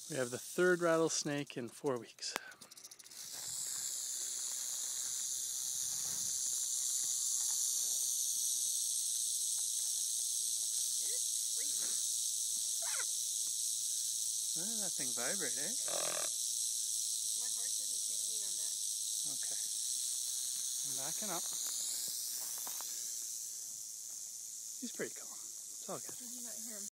We have the third rattlesnake in 4 weeks. Oh, that thing vibrate, eh? My horse isn't too keen on that. Okay. I'm backing up. He's pretty calm. It's all good. Maybe not him.